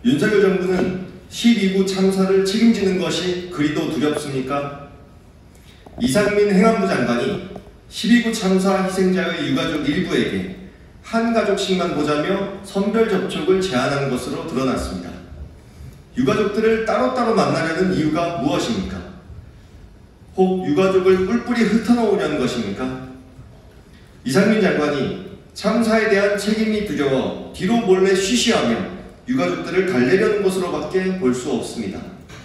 윤석열 정부는 12구 참사를 책임지는 것이 그리도 두렵습니까? 이상민 행안부 장관이 12구 참사 희생자의 유가족 일부에게 한 가족씩만 보자며 선별 접촉을 제안한 것으로 드러났습니다. 유가족들을 따로따로 만나려는 이유가 무엇입니까? 혹 유가족을 뿔뿔이 흩어놓으려는 것입니까? 이상민 장관이 참사에 대한 책임이 두려워 뒤로 몰래 쉬쉬하며 유가족들을 달래려는 것으로밖에 볼 수 없습니다.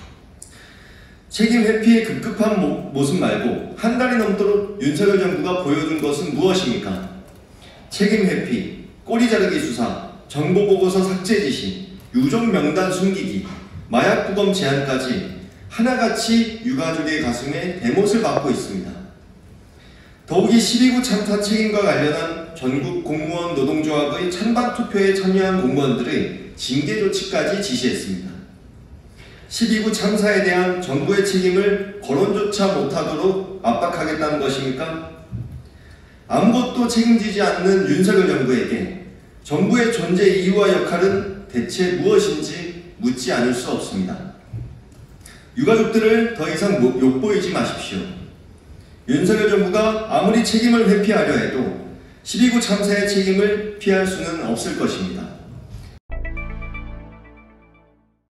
책임 회피의 급급한 모습 말고 한 달이 넘도록 윤석열 정부가 보여준 것은 무엇입니까? 책임 회피, 꼬리 자르기 수사, 정보보고서 삭제 지시, 유족 명단 숨기기, 마약부검 제한까지 하나같이 유가족의 가슴에 대못을 박고 있습니다. 더욱이 12구 참사 책임과 관련한 전국 공무원 노동조합의 찬반 투표에 참여한 공무원들의 징계 조치까지 지시했습니다. 12구 참사에 대한 정부의 책임을 거론조차 못하도록 압박하겠다는 것입니까? 아무것도 책임지지 않는 윤석열 정부에게 정부의 존재 이유와 역할은 대체 무엇인지 묻지 않을 수 없습니다. 유가족들을 더 이상 욕보이지 마십시오. 윤석열 정부가 아무리 책임을 회피하려 해도 12구 참사의 책임을 피할 수는 없을 것입니다.